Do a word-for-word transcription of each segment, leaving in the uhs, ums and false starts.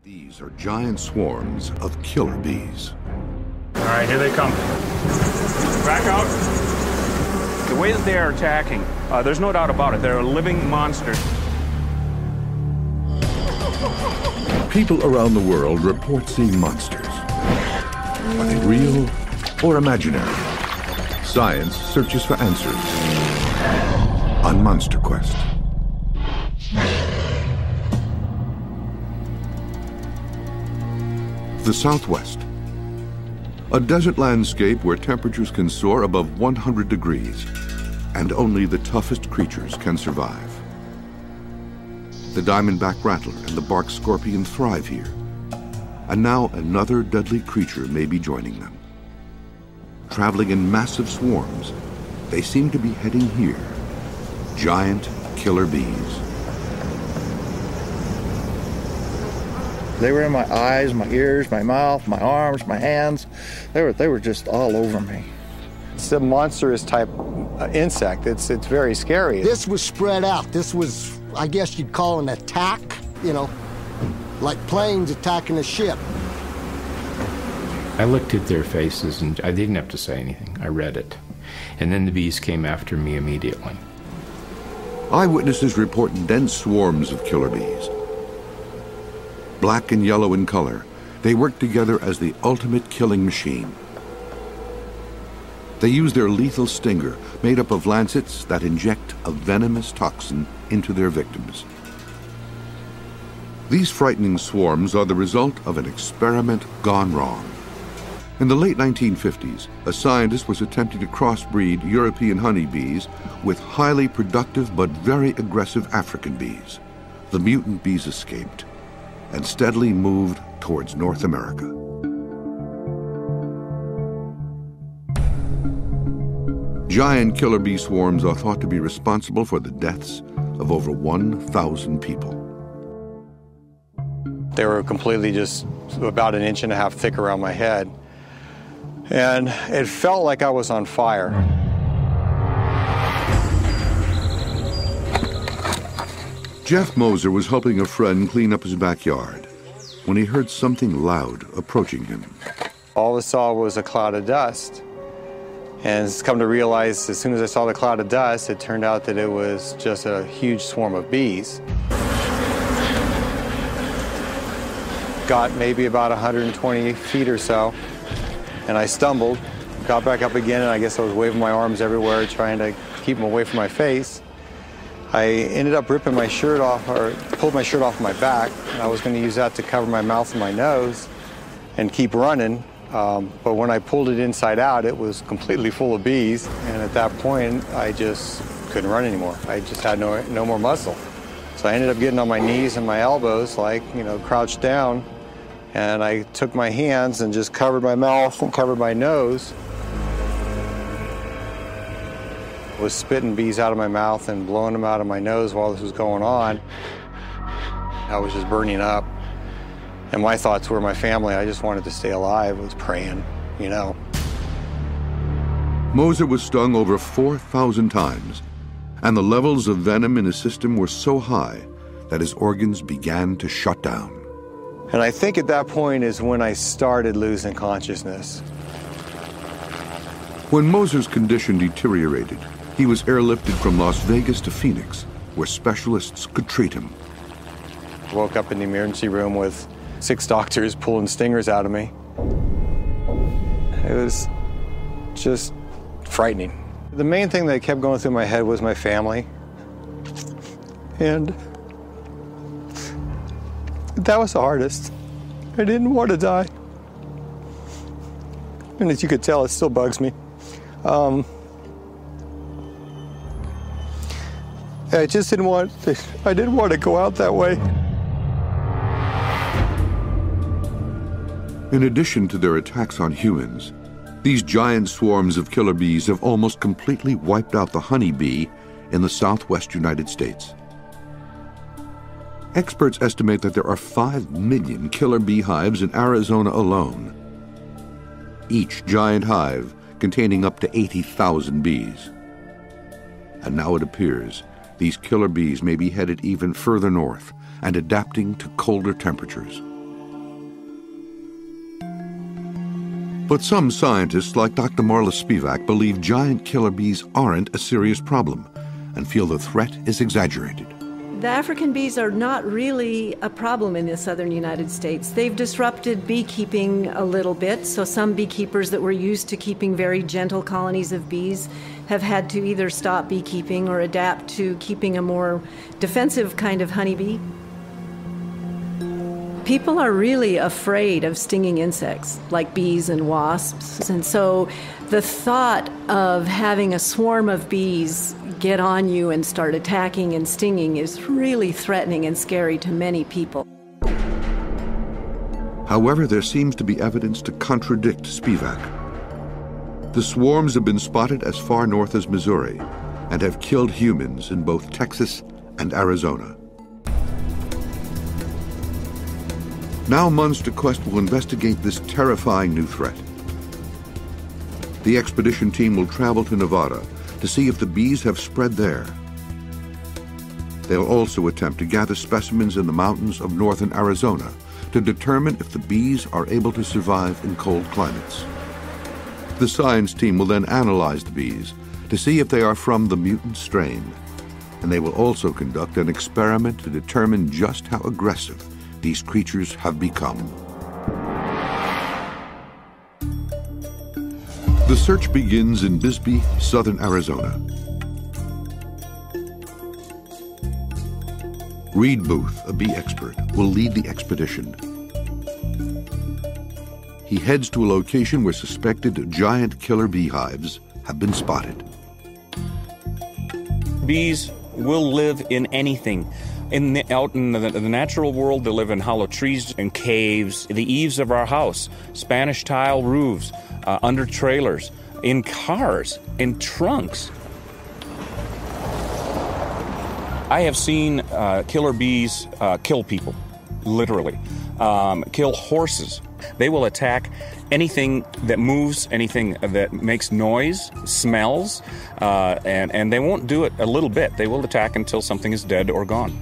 These are giant swarms of killer bees. All right, here they come. Back out. The way that they are attacking, uh, there's no doubt about it. They're a living monster. People around the world report seeing monsters. Are they real or imaginary? Science searches for answers on Monster Quest. The Southwest, a desert landscape where temperatures can soar above one hundred degrees, and only the toughest creatures can survive. The diamondback rattler and the bark scorpion thrive here, and now another deadly creature may be joining them. Traveling in massive swarms, they seem to be heading here, giant killer bees. They were in my eyes, my ears, my mouth, my arms, my hands. They were, they were just all over me. It's a monstrous type uh, insect. It's, it's very scary. This was spread out. This was, I guess you'd call an attack, you know, like planes attacking a ship. I looked at their faces and I didn't have to say anything. I read it. And then the bees came after me immediately. Eyewitnesses report dense swarms of killer bees. Black and yellow in color, they work together as the ultimate killing machine. They use their lethal stinger, made up of lancets that inject a venomous toxin into their victims. These frightening swarms are the result of an experiment gone wrong. In the late nineteen fifties, a scientist was attempting to crossbreed European honeybees with highly productive but very aggressive African bees. The mutant bees escaped and steadily moved towards North America. Giant killer bee swarms are thought to be responsible for the deaths of over one thousand people. They were completely just about an inch and a half thick around my head. And it felt like I was on fire. Jeff Moser was helping a friend clean up his backyard when he heard something loud approaching him. All I saw was a cloud of dust. And it's come to realize as soon as I saw the cloud of dust, it turned out that it was just a huge swarm of bees. Got maybe about one hundred twenty feet or so, and I stumbled, got back up again, and I guess I was waving my arms everywhere, trying to keep them away from my face. I ended up ripping my shirt off, or pulled my shirt off my back, and I was going to use that to cover my mouth and my nose and keep running. Um, but when I pulled it inside out, it was completely full of bees, and at that point, I just couldn't run anymore. I just had no, no more muscle. So I ended up getting on my knees and my elbows, like, you know, crouched down, and I took my hands and just covered my mouth and covered my nose. I was spitting bees out of my mouth and blowing them out of my nose while this was going on. I was just burning up. And my thoughts were my family. I just wanted to stay alive. I was praying, you know. Moser was stung over four thousand times, and the levels of venom in his system were so high that his organs began to shut down. And I think at that point is when I started losing consciousness. When Moser's condition deteriorated, he was airlifted from Las Vegas to Phoenix, where specialists could treat him. I woke up in the emergency room with six doctors pulling stingers out of me. It was just frightening. The main thing that kept going through my head was my family. And that was the hardest. I didn't want to die. And as you could tell, it still bugs me. Um, I just didn't want, I didn't want to go out that way. In addition to their attacks on humans, these giant swarms of killer bees have almost completely wiped out the honeybee in the southwest United States. Experts estimate that there are five million killer bee hives in Arizona alone, each giant hive containing up to eighty thousand bees. And now it appears these killer bees may be headed even further north and adapting to colder temperatures. But some scientists, like Doctor Marla Spivak, believe giant killer bees aren't a serious problem and feel the threat is exaggerated. The African bees are not really a problem in the southern United States. They've disrupted beekeeping a little bit, so some beekeepers that were used to keeping very gentle colonies of bees have had to either stop beekeeping or adapt to keeping a more defensive kind of honeybee. People are really afraid of stinging insects like bees and wasps, and so the thought of having a swarm of bees get on you and start attacking and stinging is really threatening and scary to many people. However, there seems to be evidence to contradict Spivak. The swarms have been spotted as far north as Missouri and have killed humans in both Texas and Arizona. Now Munster Quest will investigate this terrifying new threat. The expedition team will travel to Nevada to see if the bees have spread there. They'll also attempt to gather specimens in the mountains of northern Arizona to determine if the bees are able to survive in cold climates. The science team will then analyze the bees to see if they are from the mutant strain, and they will also conduct an experiment to determine just how aggressive these creatures have become. The search begins in Bisbee, southern Arizona. Reed Booth, a bee expert, will lead the expedition. He heads to a location where suspected giant killer beehives have been spotted. Bees will live in anything. In the, out in the, the natural world, they live in hollow trees and caves, the eaves of our house, Spanish tile roofs, uh, under trailers, in cars, in trunks. I have seen uh, killer bees uh, kill people, literally, um, kill horses. They will attack anything that moves, anything that makes noise, smells, uh, and, and they won't do it a little bit. They will attack until something is dead or gone.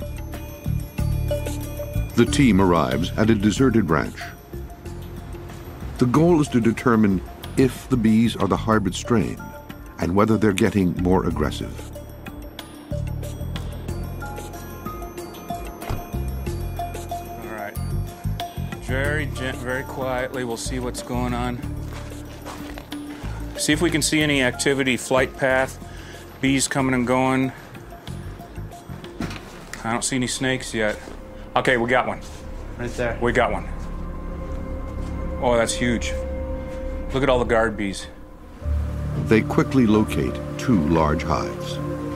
The team arrives at a deserted ranch. The goal is to determine if the bees are the hybrid strain and whether they're getting more aggressive. All right. Very gent, very quietly, we'll see what's going on. See if we can see any activity, flight path, bees coming and going. I don't see any snakes yet. Okay, we got one. Right there. We got one. Oh, that's huge. Look at all the guard bees. They quickly locate two large hives.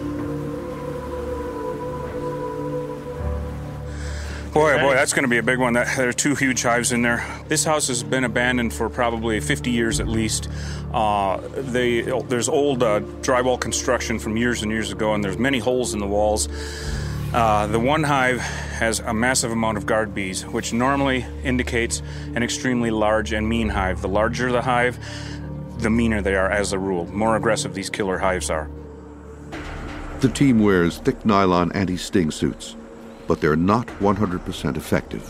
Boy, boy, that's going to be a big one. That, there are two huge hives in there. This house has been abandoned for probably fifty years at least. Uh, they, there's old uh, drywall construction from years and years ago, and there's many holes in the walls. Uh, the one hive has a massive amount of guard bees, which normally indicates an extremely large and mean hive. The larger the hive, the meaner they are as a rule. More aggressive these killer hives are. The team wears thick nylon anti-sting suits, but they're not one hundred percent effective.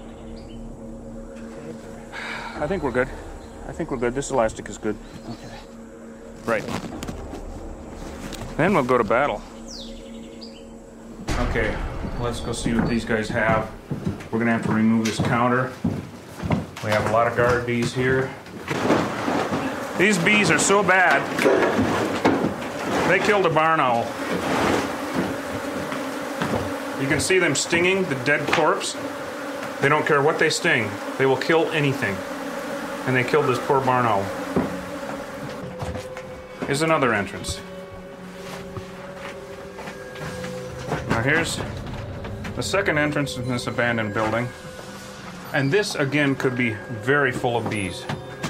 I think we're good. I think we're good. This elastic is good. Okay. Right. Then we'll go to battle. Okay, let's go see what these guys have. We're gonna have to remove this counter. We have a lot of guard bees here. These bees are so bad, they killed a barn owl. You can see them stinging the dead corpse. They don't care what they sting. They will kill anything. And they killed this poor barn owl. Here's another entrance. Now here's the second entrance in this abandoned building. And this, again, could be very full of bees.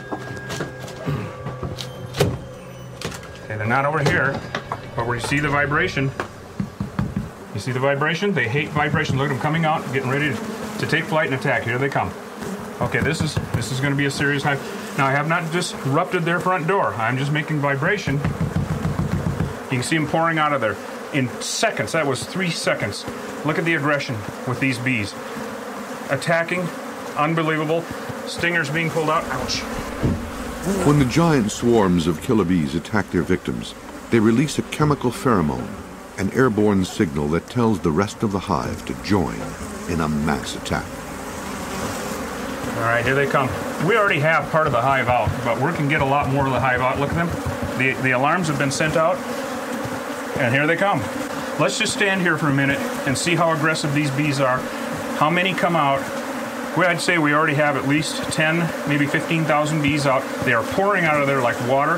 Okay, they're not over here, but where you see the vibration, you see the vibration? They hate vibration. Look at them coming out, getting ready to, to take flight and attack. Here they come. Okay, this is this is going to be a serious hive. Now, I have not disrupted their front door. I'm just making vibration. You can see them pouring out of there in seconds. That was three seconds. Look at the aggression with these bees. Attacking, unbelievable. Stingers being pulled out. Ouch. When the giant swarms of killer bees attack their victims, they release a chemical pheromone, an airborne signal that tells the rest of the hive to join in a mass attack. All right, here they come. We already have part of the hive out, but we can get a lot more of the hive out. Look at them. The, the alarms have been sent out, and here they come. Let's just stand here for a minute and see how aggressive these bees are, how many come out. Well, I'd say we already have at least ten, maybe fifteen thousand bees out. They are pouring out of there like water.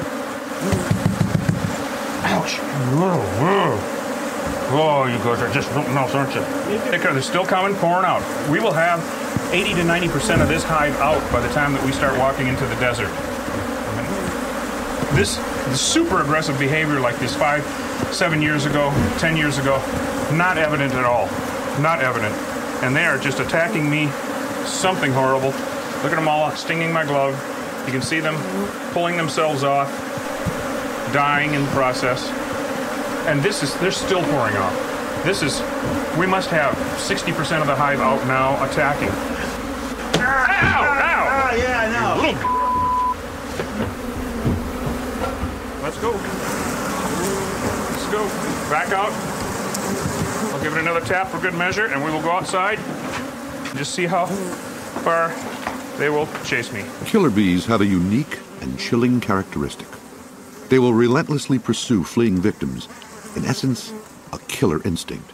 Ouch. Whoa, whoa. Whoa, you guys are just something else, aren't you? They're still coming, pouring out. We will have eighty to ninety percent of this hive out by the time that we start walking into the desert. This, this super aggressive behavior like this five, seven years ago, ten years ago, not evident at all. Not evident. And they are just attacking me. Something horrible. Look at them all stinging my glove. You can see them pulling themselves off, dying in the process. And this is, they're still pouring off. This is, we must have sixty percent of the hive out now attacking. Ow! Ow! Oh, yeah, I know. Little... Let's go. Let's go. Back out. I'll give it another tap for good measure, and we will go outside and just see how far they will chase me. Killer bees have a unique and chilling characteristic. They will relentlessly pursue fleeing victims, in essence, a killer instinct.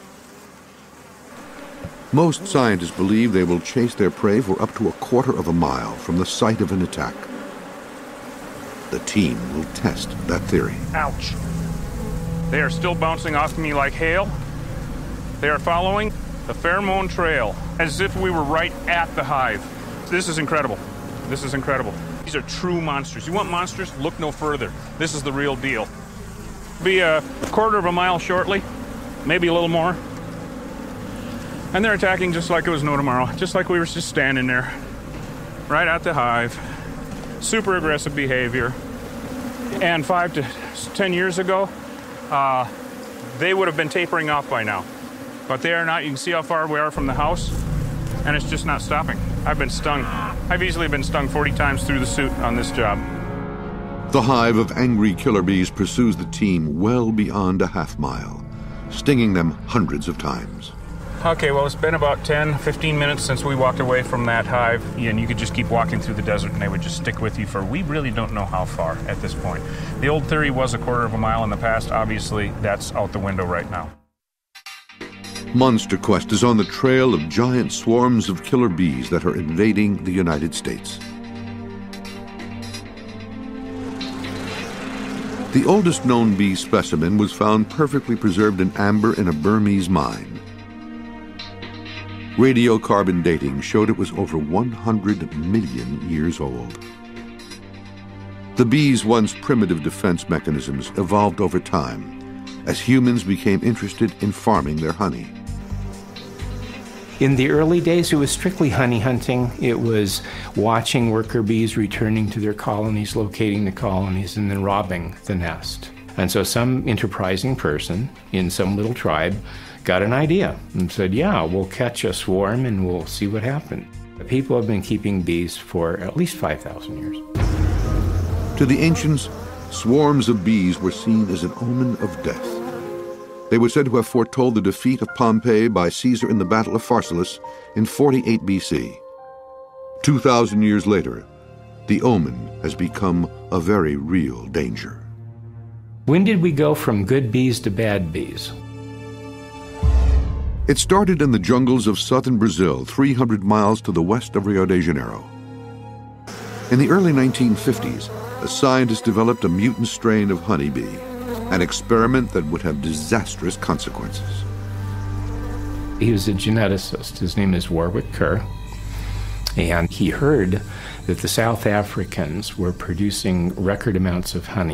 Most scientists believe they will chase their prey for up to a quarter of a mile from the site of an attack. The team will test that theory. Ouch. They are still bouncing off me like hail. They are following the pheromone trail as if we were right at the hive. This is incredible. This is incredible. These are true monsters. You want monsters? Look no further. This is the real deal. Be a quarter of a mile shortly, maybe a little more. And they're attacking just like it was no tomorrow, just like we were just standing there, right at the hive. Super aggressive behavior. And five to ten years ago, uh, they would have been tapering off by now. But they are not. You can see how far we are from the house, and it's just not stopping. I've been stung. I've easily been stung forty times through the suit on this job. The hive of angry killer bees pursues the team well beyond a half mile, stinging them hundreds of times. Okay, well, it's been about ten, fifteen minutes since we walked away from that hive, and you could just keep walking through the desert and they would just stick with you for, we really don't know how far at this point. The old theory was a quarter of a mile in the past. Obviously, that's out the window right now. Monster Quest is on the trail of giant swarms of killer bees that are invading the United States. The oldest known bee specimen was found perfectly preserved in amber in a Burmese mine. Radiocarbon dating showed it was over one hundred million years old. The bees' once primitive defense mechanisms evolved over time as humans became interested in farming their honey. In the early days, it was strictly honey hunting. It was watching worker bees returning to their colonies, locating the colonies, and then robbing the nest. And so some enterprising person in some little tribe got an idea and said, yeah, we'll catch a swarm and we'll see what happens. People have been keeping bees for at least five thousand years. To the ancients, swarms of bees were seen as an omen of death. They were said to have foretold the defeat of Pompeii by Caesar in the Battle of Pharsalus in forty-eight B C. Two thousand years later, the omen has become a very real danger. When did we go from good bees to bad bees? It started in the jungles of southern Brazil, three hundred miles to the west of Rio de Janeiro. In the early nineteen fifties, a scientist developed a mutant strain of honeybee, an experiment that would have disastrous consequences. He was a geneticist. His name is Warwick Kerr. And he heard that the South Africans were producing record amounts of honey.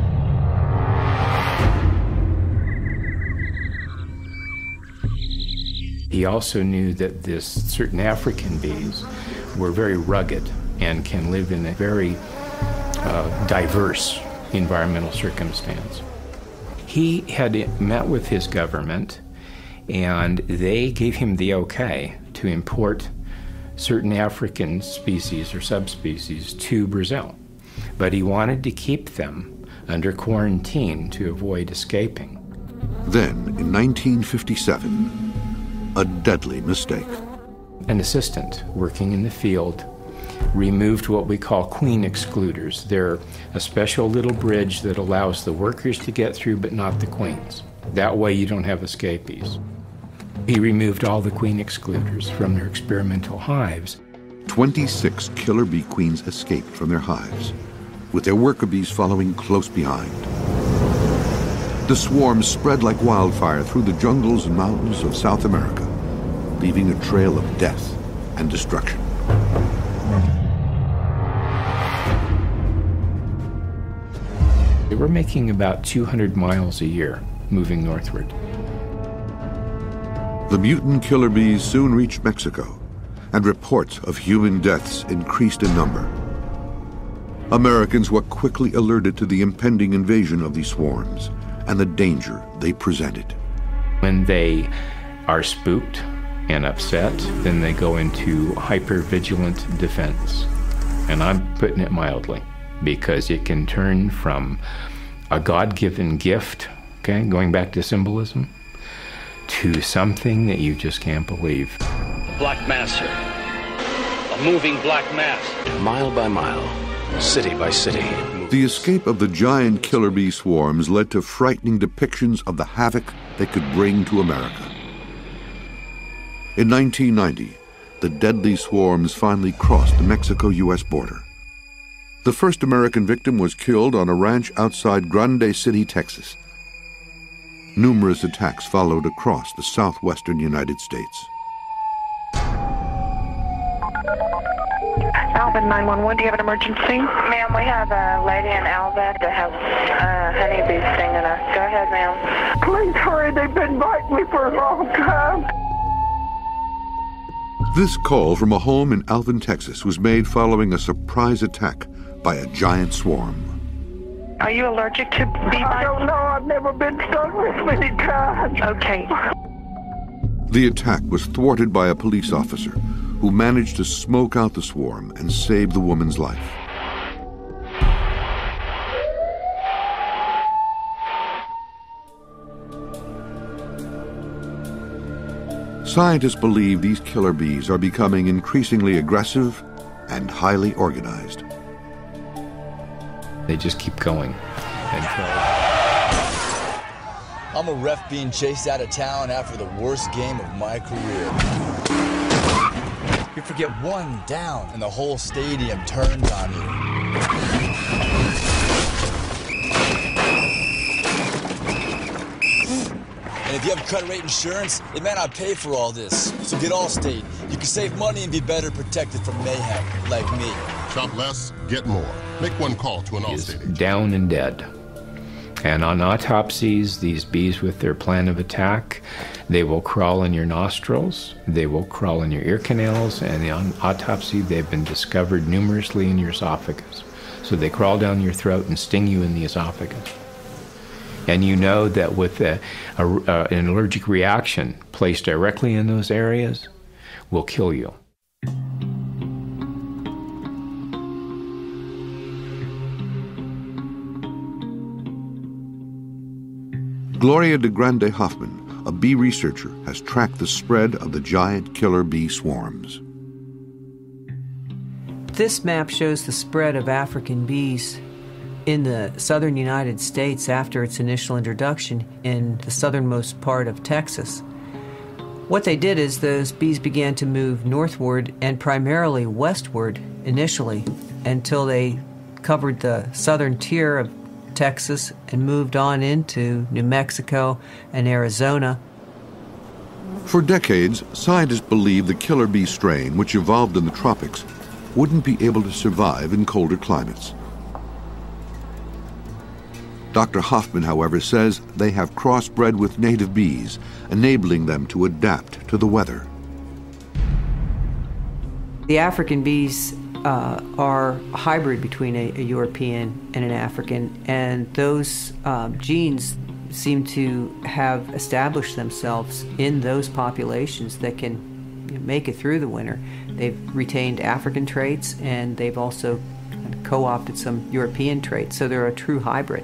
He also knew that this certain African bees were very rugged and can live in a very uh, diverse environmental circumstance. He had met with his government, and they gave him the okay to import certain African species or subspecies to Brazil. but he wanted to keep them under quarantine to avoid escaping. Then, in nineteen fifty-seven, a deadly mistake. An assistant working in the field removed what we call queen excluders. They're a special little bridge that allows the workers to get through, but not the queens. That way you don't have escapees. He removed all the queen excluders from their experimental hives. twenty-six killer bee queens escaped from their hives, with their worker bees following close behind. The swarms spread like wildfire through the jungles and mountains of South America, leaving a trail of death and destruction. They were making about two hundred miles a year, moving northward. The mutant killer bees soon reached Mexico, and reports of human deaths increased in number. Americans were quickly alerted to the impending invasion of these swarms and the danger they presented. When they are spooked and upset, then they go into hyper-vigilant defense. And I'm putting it mildly, because it can turn from a God-given gift, okay, going back to symbolism, to something that you just can't believe. Black mass here. A moving black mass. Mile by mile, city by city. The escape of the giant killer bee swarms led to frightening depictions of the havoc they could bring to America. In nineteen ninety, the deadly swarms finally crossed the Mexico-U S border. The first American victim was killed on a ranch outside Grande City, Texas. Numerous attacks followed across the southwestern United States. Alva nine one one, do you have an emergency? Ma'am, we have a lady in Alva that has uh, honeybees stinging her. Go ahead, ma'am. Please hurry, they've been biting me for a long time. This call from a home in Alvin, Texas was made following a surprise attack by a giant swarm. Are you allergic to bee bites? I don't know, I've never been stung this many times. Okay. The attack was thwarted by a police officer who managed to smoke out the swarm and save the woman's life. Scientists believe these killer bees are becoming increasingly aggressive and highly organized. They just keep going until... I'm a ref being chased out of town after the worst game of my career. You forget one down and the whole stadium turns on you. And if you have credit rate insurance, it may not pay for all this. So get Allstate. You can save money and be better protected from mayhem, like me. Shop less, get more. Make one call to an Allstate agent. Down and dead. And on autopsies, these bees with their plan of attack, they will crawl in your nostrils, they will crawl in your ear canals, and on autopsy they've been discovered numerously in your esophagus. So they crawl down your throat and sting you in the esophagus. And you know that with a, a, a, an allergic reaction placed directly in those areas will kill you. Gloria de Grande Hoffman, a bee researcher, has tracked the spread of the giant killer bee swarms. This map shows the spread of African bees in the southern United States after its initial introduction in the southernmost part of Texas. What they did is those bees began to move northward and primarily westward initially until they covered the southern tier of Texas and moved on into New Mexico and Arizona. For decades, scientists believed the killer bee strain, which evolved in the tropics, wouldn't be able to survive in colder climates. Doctor Hoffman, however, says they have crossbred with native bees, enabling them to adapt to the weather. The African bees uh, are a hybrid between a, a European and an African, and those um, genes seem to have established themselves in those populations that can you know, make it through the winter. They've retained African traits, and they've also co-opted some European traits, so they're a true hybrid.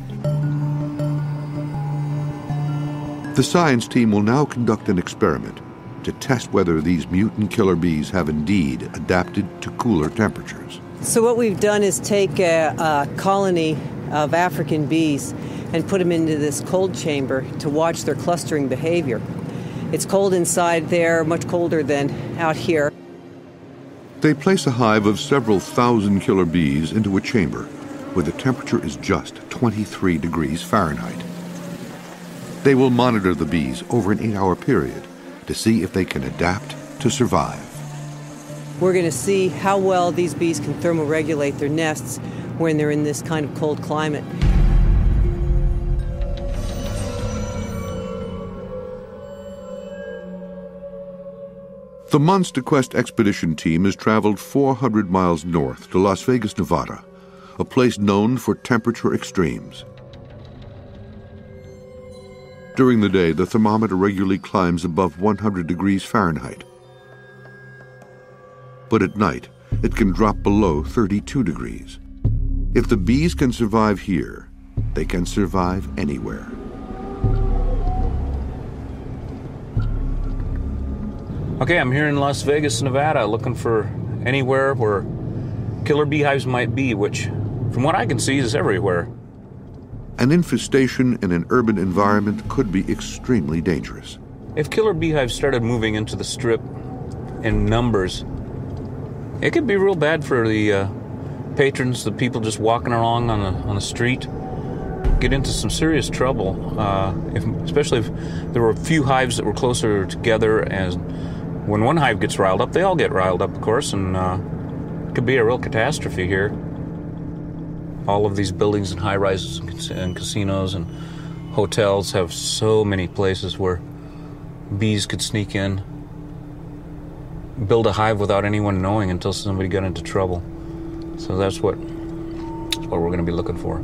The science team will now conduct an experiment to test whether these mutant killer bees have indeed adapted to cooler temperatures. So what we've done is take a, a colony of African bees and put them into this cold chamber to watch their clustering behavior. It's cold inside there, much colder than out here. They place a hive of several thousand killer bees into a chamber where the temperature is just twenty-three degrees Fahrenheit. They will monitor the bees over an eight-hour period to see if they can adapt to survive. We're going to see how well these bees can thermoregulate their nests when they're in this kind of cold climate. The Monster Quest expedition team has traveled four hundred miles north to Las Vegas, Nevada, a place known for temperature extremes. During the day, the thermometer regularly climbs above one hundred degrees Fahrenheit. But at night, it can drop below thirty-two degrees. If the bees can survive here, they can survive anywhere. Okay, I'm here in Las Vegas, Nevada, looking for anywhere where killer beehives might be, which, from what I can see, is everywhere. An infestation in an urban environment could be extremely dangerous. If killer beehives started moving into the Strip in numbers, it could be real bad for the uh, patrons, the people just walking along on the, on the street. Get into some serious trouble, uh, if, especially if there were a few hives that were closer together. And when one hive gets riled up, they all get riled up, of course, and uh, it could be a real catastrophe here. All of these buildings and high-rises and casinos and hotels have so many places where bees could sneak in, build a hive without anyone knowing until somebody got into trouble. So that's what, that's what we're going to be looking for.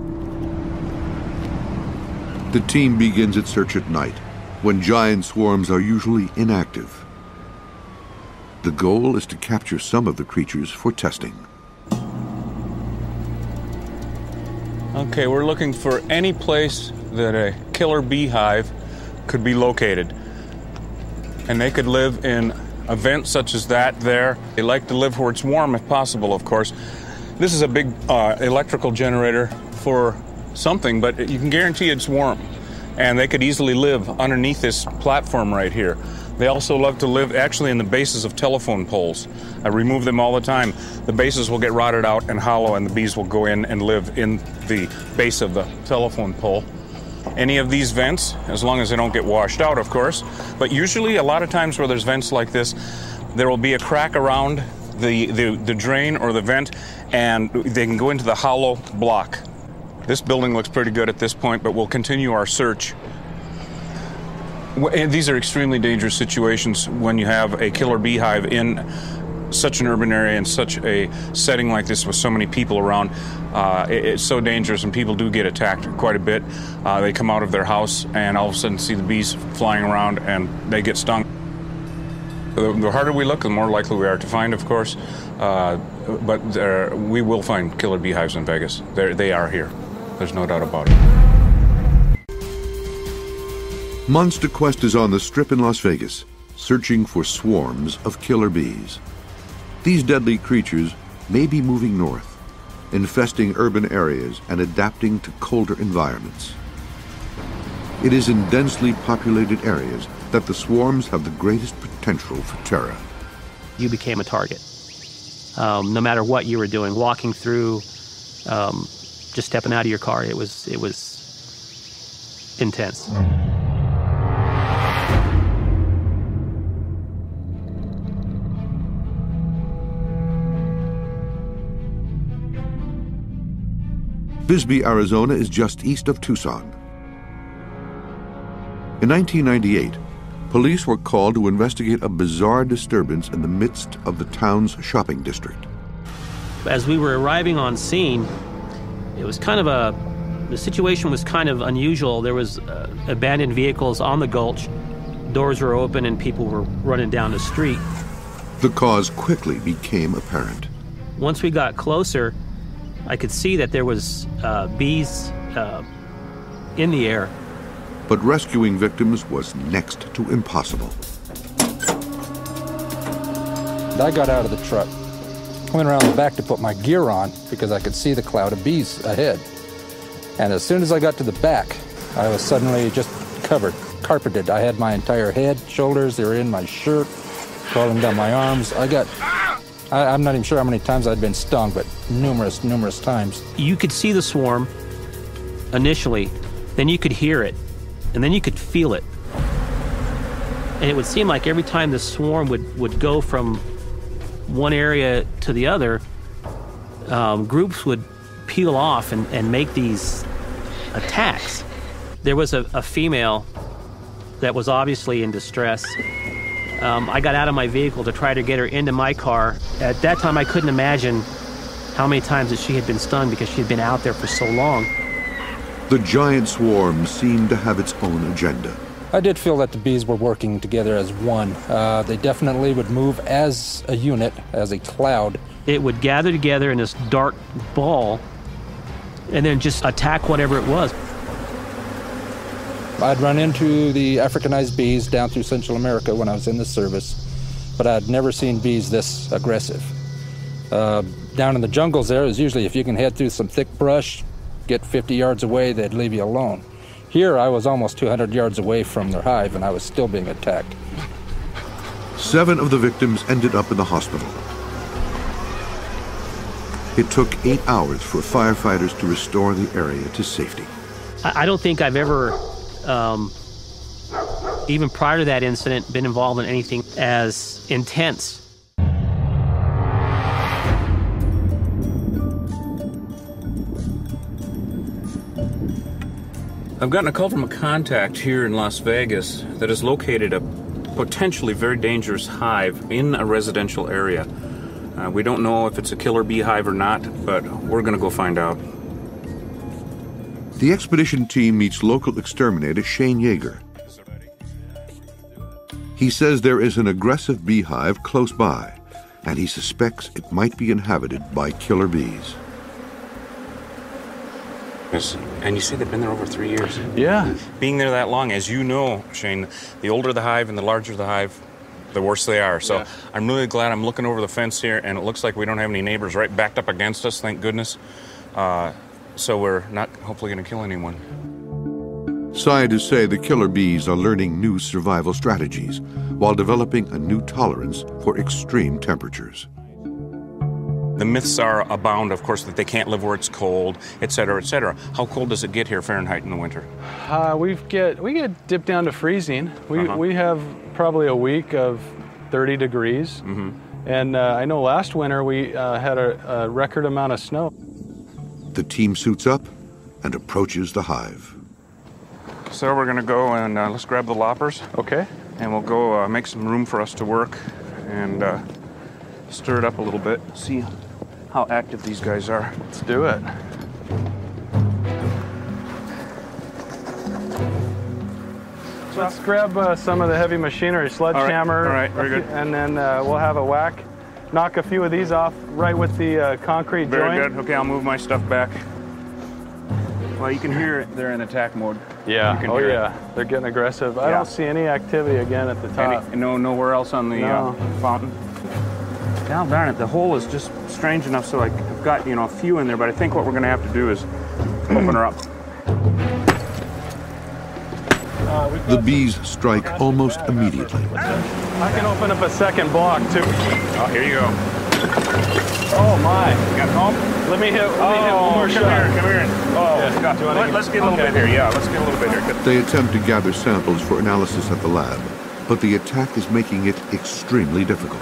The team begins its search at night, when giant swarms are usually inactive. The goal is to capture some of the creatures for testing. Okay, we're looking for any place that a killer beehive could be located. And they could live in a vent such as that there. They like to live where it's warm if possible, of course. This is a big uh, electrical generator for something, but you can guarantee it's warm. And they could easily live underneath this platform right here. They also love to live actually in the bases of telephone poles. I remove them all the time. The bases will get rotted out and hollow, and the bees will go in and live in the base of the telephone pole. Any of these vents, as long as they don't get washed out, of course. But usually, a lot of times where there's vents like this, there will be a crack around the, the, the drain or the vent, and they can go into the hollow block. This building looks pretty good at this point, but we'll continue our search. And these are extremely dangerous situations when you have a killer beehive in such an urban area and such a setting like this with so many people around. Uh, it, it's so dangerous, and people do get attacked quite a bit. Uh, they come out of their house and all of a sudden see the bees flying around and they get stung. The, the harder we look, the more likely we are to find, of course. Uh, but there, we will find killer beehives in Vegas. They're, they are here. There's no doubt about it. Monster Quest is on the Strip in Las Vegas, searching for swarms of killer bees. These deadly creatures may be moving north, infesting urban areas and adapting to colder environments. It is in densely populated areas that the swarms have the greatest potential for terror. You became a target. Um, no matter what you were doing, walking through, um, just stepping out of your car, it was, it was intense. Bisbee, Arizona is just east of Tucson. In nineteen ninety-eight, police were called to investigate a bizarre disturbance in the midst of the town's shopping district. As we were arriving on scene, it was kind of a, the situation was kind of unusual. There was uh, abandoned vehicles on the gulch, doors were open, and people were running down the street. The cause quickly became apparent. Once we got closer, I could see that there was uh, bees uh, in the air. But rescuing victims was next to impossible. I got out of the truck, went around the back to put my gear on because I could see the cloud of bees ahead. And as soon as I got to the back, I was suddenly just covered, carpeted. I had my entire head, shoulders, they were in my shirt, crawling down my arms. I got, I, I'm not even sure how many times I'd been stung, but numerous, numerous times. You could see the swarm initially, then you could hear it, and then you could feel it. And it would seem like every time the swarm would, would go from one area to the other, um, groups would peel off and, and make these attacks. There was a, a female that was obviously in distress. Um, I got out of my vehicle to try to get her into my car. At that time, I couldn't imagine how many times that she had been stung because she had been out there for so long. The giant swarm seemed to have its own agenda. I did feel that the bees were working together as one. Uh, they definitely would move as a unit, as a cloud. It would gather together in this dark ball and then just attack whatever it was. I'd run into the Africanized bees down through Central America when I was in the service, but I'd never seen bees this aggressive. Uh, down in the jungles there, is usually if you can head through some thick brush, get fifty yards away, they'd leave you alone. Here, I was almost two hundred yards away from their hive, and I was still being attacked. Seven of the victims ended up in the hospital. It took eight hours for firefighters to restore the area to safety. I don't think I've ever, um, even prior to that incident, been involved in anything as intense. I've gotten a call from a contact here in Las Vegas that has located a potentially very dangerous hive in a residential area. Uh, we don't know if it's a killer bee hive or not, but we're going to go find out. The expedition team meets local exterminator Shane Yeager. He says there is an aggressive beehive close by, and he suspects it might be inhabited by killer bees. Yes. And you say they've been there over three years. Yeah. Being there that long, as you know, Shane, the older the hive and the larger the hive, the worse they are. So yeah. I'm really glad I'm looking over the fence here, and it looks like we don't have any neighbors right backed up against us, thank goodness. Uh, so we're not hopefully going to kill anyone. Scientists say the killer bees are learning new survival strategies while developing a new tolerance for extreme temperatures. The myths are abound, of course, that they can't live where it's cold, et cetera, et cetera. How cold does it get here Fahrenheit in the winter? Uh, we get we get dipped down to freezing. We uh-huh. we have probably a week of thirty degrees, mm-hmm. and uh, I know last winter we uh, had a, a record amount of snow. The team suits up and approaches the hive. So we're going to go and uh, let's grab the loppers. Okay. And we'll go uh, make some room for us to work and uh, stir it up a little bit. See how active these guys are. Let's do it. Let's grab uh, some of the heavy machinery, sledgehammer. All right, all right, very good. And then uh, we'll have a whack. Knock a few of these off right with the uh, concrete very joint. Very good. Okay, I'll move my stuff back. Well, you can hear it. They're in attack mode. Yeah. You can oh, hear yeah. it. They're getting aggressive. I yeah. don't see any activity again at the top. Any, no, nowhere else on the no. uh, fountain. Down darn it, the hole is just strange enough so I've got, you know, a few in there, but I think what we're going to have to do is open her up. Uh, the bees strike almost immediately. I can open up a second block, too. Oh, here you go. Oh, my. You got home? Let me hit, let oh, me hit one more come shot. Here, come here. Oh, yeah. God. Let, let's get a little okay. bit here. Yeah, let's get a little bit here. They attempt to gather samples for analysis at the lab, but the attack is making it extremely difficult.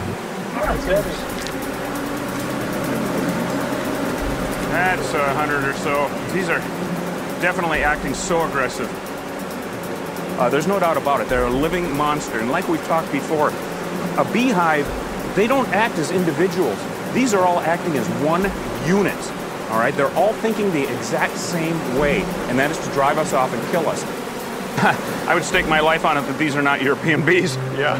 That's a hundred or so. These are definitely acting so aggressive. Uh, there's no doubt about it. They're a living monster. And like we've talked before, a beehive, they don't act as individuals. These are all acting as one unit. All right? They're all thinking the exact same way, and that is to drive us off and kill us. I would stake my life on it that these are not European bees. Yeah.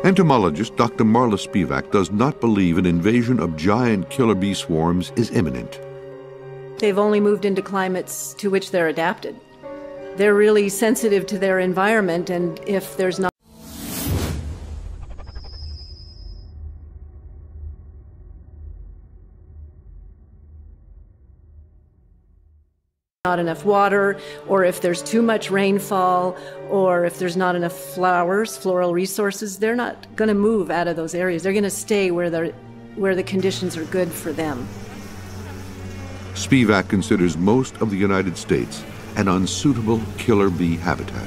Entomologist Doctor Marla Spivak does not believe an invasion of giant killer bee swarms is imminent. They've only moved into climates to which they're adapted. They're really sensitive to their environment, and if there's not not enough water, or if there's too much rainfall, or if there's not enough flowers, floral resources, they're not going to move out of those areas. They're going to stay where they're, where the conditions are good for them. Spivak considers most of the United States an unsuitable killer bee habitat.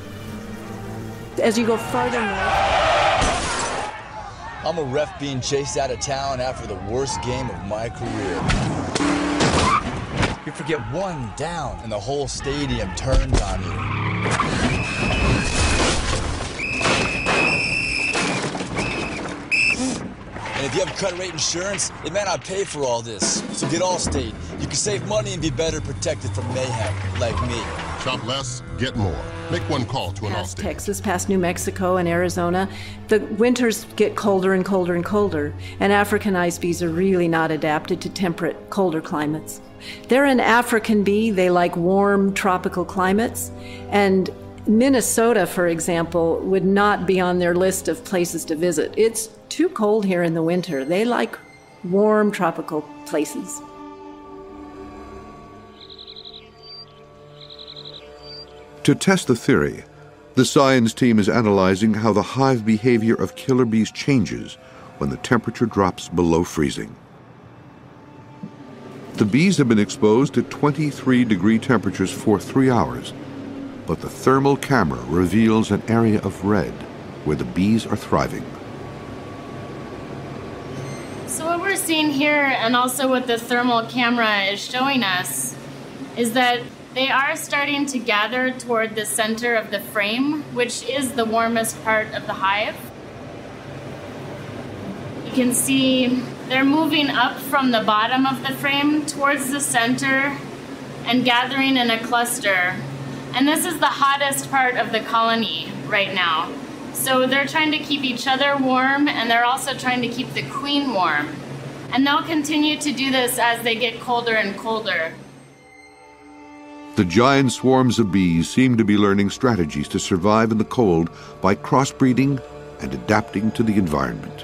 As you go farther north, I'm a ref being chased out of town after the worst game of my career. You forget one down, and the whole stadium turns on you. And if you have cut rate insurance, it may not pay for all this. So get Allstate. You can save money and be better protected from mayhem, like me. Shop less, get more. Make one call to an past Allstate. Texas, past New Mexico and Arizona, the winters get colder and colder and colder, and Africanized bees are really not adapted to temperate, colder climates. They're an African bee. They like warm tropical climates, and Minnesota, for example, would not be on their list of places to visit. It's too cold here in the winter. They like warm tropical places. To test the theory, the science team is analyzing how the hive behavior of killer bees changes when the temperature drops below freezing. The bees have been exposed to twenty-three degree temperatures for three hours, but the thermal camera reveals an area of red where the bees are thriving. So what we're seeing here, and also what the thermal camera is showing us, is that they are starting to gather toward the center of the frame, which is the warmest part of the hive. You can see they're moving up from the bottom of the frame towards the center and gathering in a cluster. And this is the hottest part of the colony right now. So they're trying to keep each other warm, and they're also trying to keep the queen warm. And they'll continue to do this as they get colder and colder. The giant swarms of bees seem to be learning strategies to survive in the cold by crossbreeding and adapting to the environment.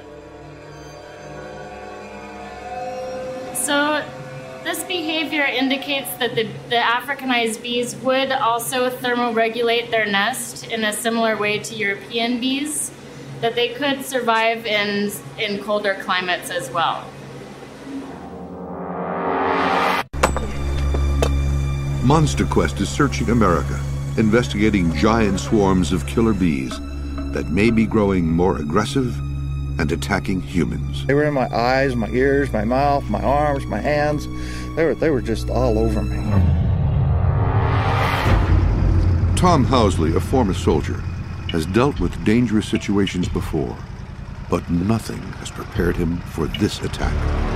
So this behavior indicates that the, the Africanized bees would also thermoregulate their nest in a similar way to European bees, that they could survive in, in colder climates as well. MonsterQuest is searching America, investigating giant swarms of killer bees that may be growing more aggressive and attacking humans. They were in my eyes, my ears, my mouth, my arms, my hands. They were, they were just all over me. Tom Housley, a former soldier, has dealt with dangerous situations before, but nothing has prepared him for this attack.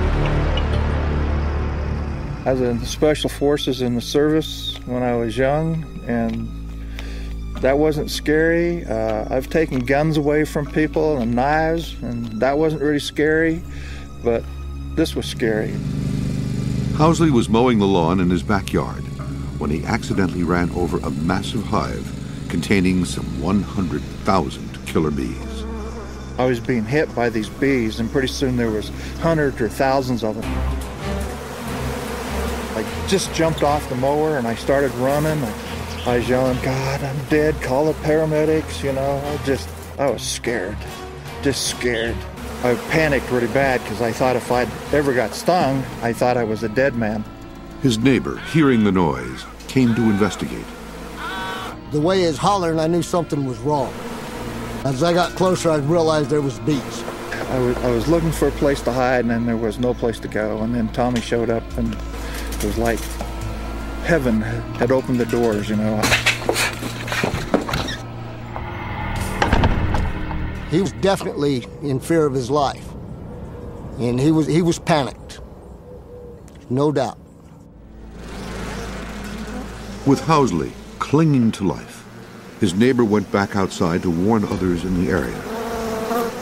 I was in the Special Forces in the service when I was young, and that wasn't scary. Uh, I've taken guns away from people and knives, and that wasn't really scary, but this was scary. Housley was mowing the lawn in his backyard when he accidentally ran over a massive hive containing some one hundred thousand killer bees. I was being hit by these bees, and pretty soon there was hundreds or thousands of them. I just jumped off the mower and I started running. I was yelling, "God, I'm dead, call the paramedics," you know. I just, I was scared, just scared. I panicked really bad because I thought if I'd ever got stung, I thought I was a dead man. His neighbor, hearing the noise, came to investigate. The way he was hollering, I knew something was wrong. As I got closer, I realized there was bees. I was, I was looking for a place to hide, and then there was no place to go. And then Tommy showed up, and it was like heaven had opened the doors, you know. He was definitely in fear of his life, and he was he was panicked, no doubt. With Housley clinging to life, his neighbor went back outside to warn others in the area.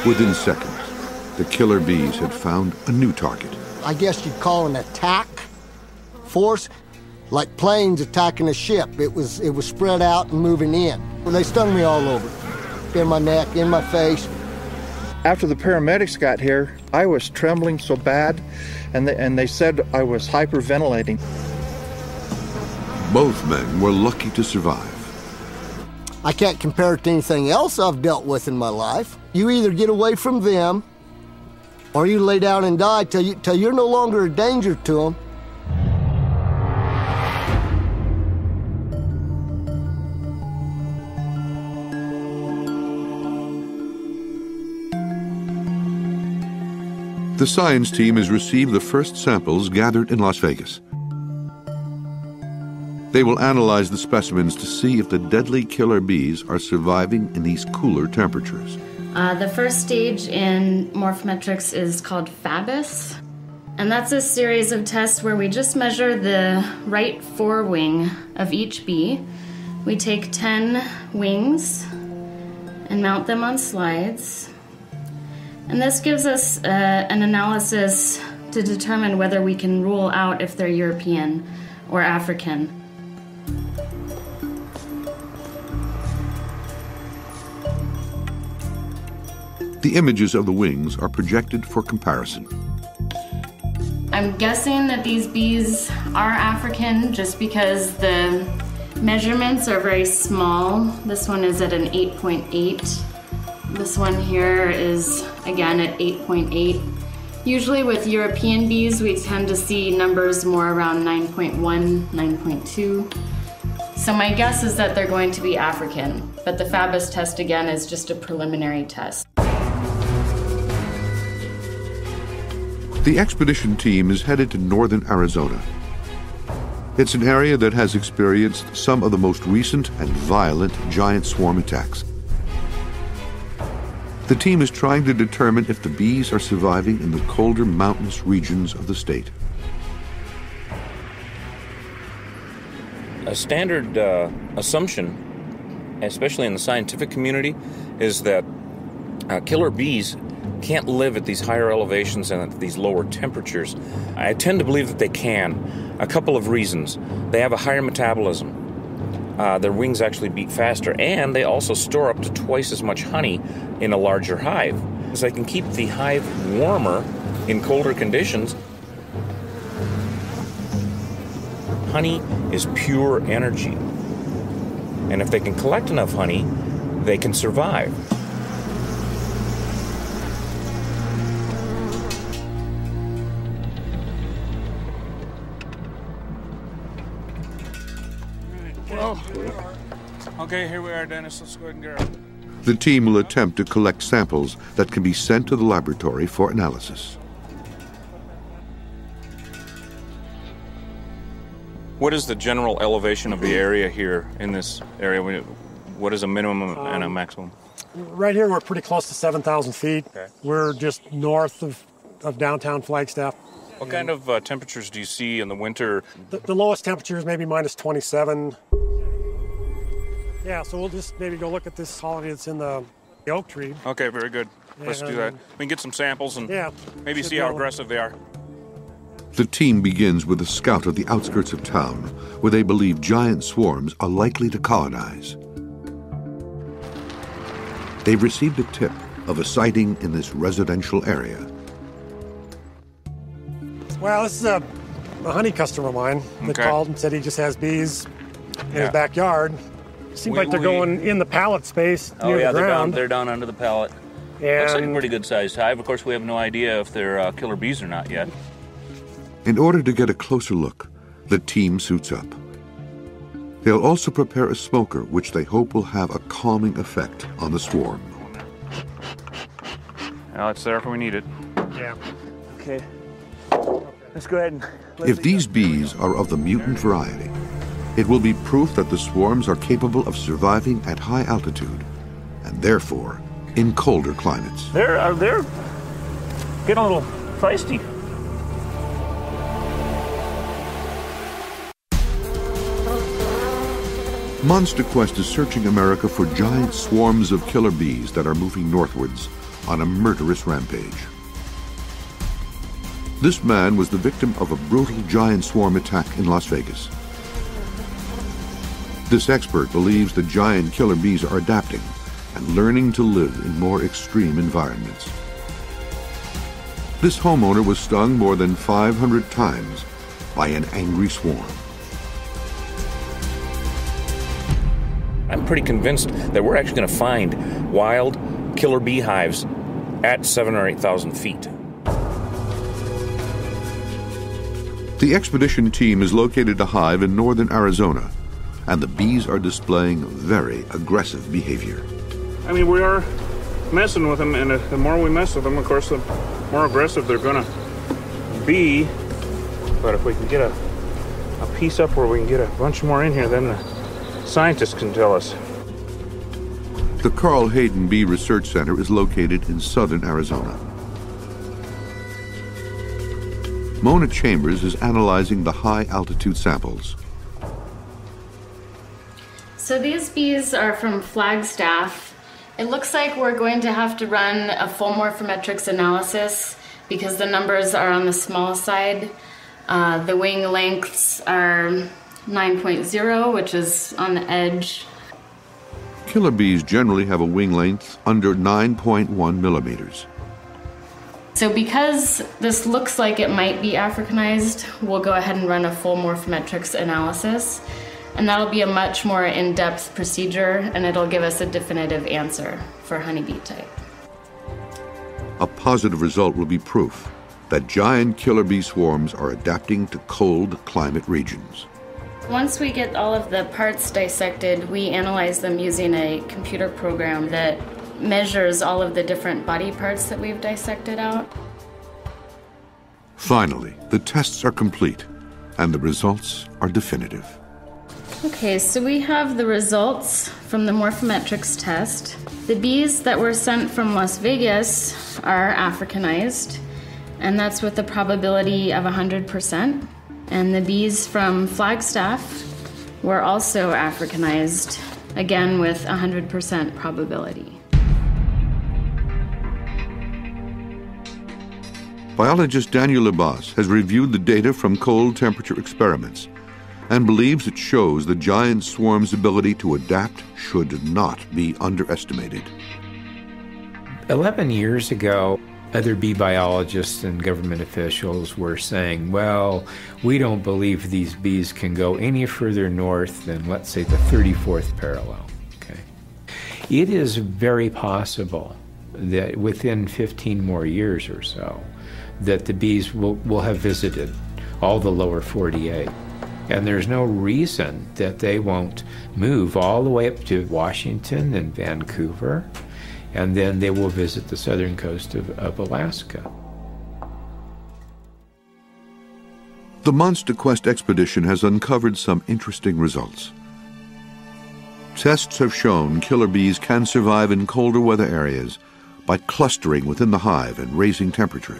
Within seconds, the killer bees had found a new target. I guess you'd call an attack force, like planes attacking a ship. It was, it was spread out and moving in. Well, they stung me all over, in my neck, in my face. After the paramedics got here, I was trembling so bad, and they, and they said I was hyperventilating. Both men were lucky to survive. I can't compare it to anything else I've dealt with in my life. You either get away from them, or you lay down and die till, you, till you're no longer a danger to them. The science team has received the first samples gathered in Las Vegas. They will analyze the specimens to see if the deadly killer bees are surviving in these cooler temperatures. Uh, the first stage in morphometrics is called FABIS, and that's a series of tests where we just measure the right forewing of each bee. We take ten wings and mount them on slides, and this gives us uh, an analysis to determine whether we can rule out if they're European or African. The images of the wings are projected for comparison. I'm guessing that these bees are African just because the measurements are very small. This one is at an eight point eight. This one here is, again, at eight point eight. Usually with European bees, we tend to see numbers more around nine point one, nine point two. So my guess is that they're going to be African, but the FABIS test, again, is just a preliminary test. The expedition team is headed to northern Arizona. It's an area that has experienced some of the most recent and violent giant swarm attacks. The team is trying to determine if the bees are surviving in the colder mountainous regions of the state. A standard uh, assumption, especially in the scientific community, is that uh, killer bees can't live at these higher elevations and at these lower temperatures. I tend to believe that they can. A couple of reasons. They have a higher metabolism. Uh, their wings actually beat faster, and they also store up to twice as much honey in a larger hive. So they can keep the hive warmer in colder conditions. Honey is pure energy. And if they can collect enough honey, they can survive. Okay, here we are, Dennis. Let's go ahead and get her. The team will attempt to collect samples that can be sent to the laboratory for analysis. What is the general elevation of the area here in this area? What is a minimum and a maximum? Right here, we're pretty close to seven thousand feet. Okay. We're just north of, of downtown Flagstaff. What kind of uh, temperatures do you see in the winter? The, the lowest temperature is maybe minus twenty-seven. Yeah, so we'll just maybe go look at this colony that's in the, the oak tree. Okay, very good. Let's and, do that. We can get some samples and yeah, maybe see how aggressive they are. The team begins with a scout of the outskirts of town, where they believe giant swarms are likely to colonize. They've received a tip of a sighting in this residential area. Well, this is a, a honey customer of mine that Okay. called and said he just has bees in Yeah. his backyard. Seems We- like they're we- going in the pallet space Oh near yeah, the they're down, ground. they're down under the pallet. And Looks like a pretty good sized hive. Of course, we have no idea if they're uh, killer bees or not yet. In order to get a closer look, the team suits up. They'll also prepare a smoker, which they hope will have a calming effect on the swarm. Well, it's there if we need it. Yeah. Okay. Let's go ahead and... If these bees are of the mutant variety, it will be proof that the swarms are capable of surviving at high altitude, and therefore in colder climates. They're, uh, they're getting a little feisty. Monster Quest is searching America for giant swarms of killer bees that are moving northwards on a murderous rampage. This man was the victim of a brutal giant swarm attack in Las Vegas. This expert believes the giant killer bees are adapting and learning to live in more extreme environments. This homeowner was stung more than five hundred times by an angry swarm. I'm pretty convinced that we're actually going to find wild killer beehives at seven or eight thousand feet. The expedition team has located a hive in northern Arizona, and the bees are displaying very aggressive behavior. I mean, we are messing with them, and the more we mess with them, of course, the more aggressive they're going to be. But if we can get a, a piece up where we can get a bunch more in here, then the scientists can tell us. The Carl Hayden Bee Research Center is located in southern Arizona. Mona Chambers is analyzing the high-altitude samples. So these bees are from Flagstaff. It looks like we're going to have to run a full morphometrics analysis because the numbers are on the small side. Uh, the wing lengths are nine point zero, which is on the edge. Killer bees generally have a wing length under nine point one millimeters. So because this looks like it might be Africanized, we'll go ahead and run a full morphometrics analysis. And that'll be a much more in-depth procedure, and it'll give us a definitive answer for honeybee type. A positive result will be proof that giant killer bee swarms are adapting to cold climate regions. Once we get all of the parts dissected, we analyze them using a computer program that measures all of the different body parts that we've dissected out. Finally, the tests are complete, and the results are definitive. Okay, so we have the results from the morphometrics test. The bees that were sent from Las Vegas are Africanized, and that's with a probability of one hundred percent. And the bees from Flagstaff were also Africanized, again with one hundred percent probability. Biologist Daniel Lebas has reviewed the data from cold temperature experiments and believes it shows the giant swarm's ability to adapt should not be underestimated. Eleven years ago, other bee biologists and government officials were saying, well, we don't believe these bees can go any further north than, let's say, the thirty-fourth parallel. Okay. It is very possible that within fifteen more years or so, that the bees will, will have visited all the lower forty-eight. And there's no reason that they won't move all the way up to Washington and Vancouver, and then they will visit the southern coast of, of Alaska. The Monster Quest expedition has uncovered some interesting results. Tests have shown killer bees can survive in colder weather areas by clustering within the hive and raising temperatures.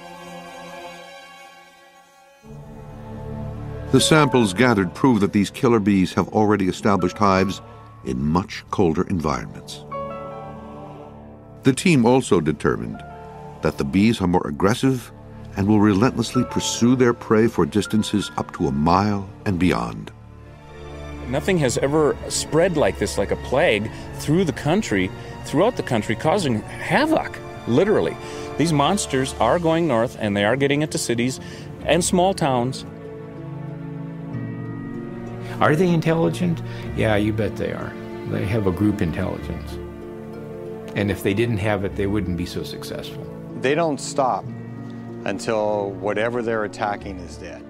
The samples gathered prove that these killer bees have already established hives in much colder environments. The team also determined that the bees are more aggressive and will relentlessly pursue their prey for distances up to a mile and beyond. Nothing has ever spread like this, like a plague, through the country, throughout the country, causing havoc, literally. These monsters are going north, and they are getting into cities and small towns. Are they intelligent? Yeah, you bet they are. They have a group intelligence. And if they didn't have it, they wouldn't be so successful. They don't stop until whatever they're attacking is dead.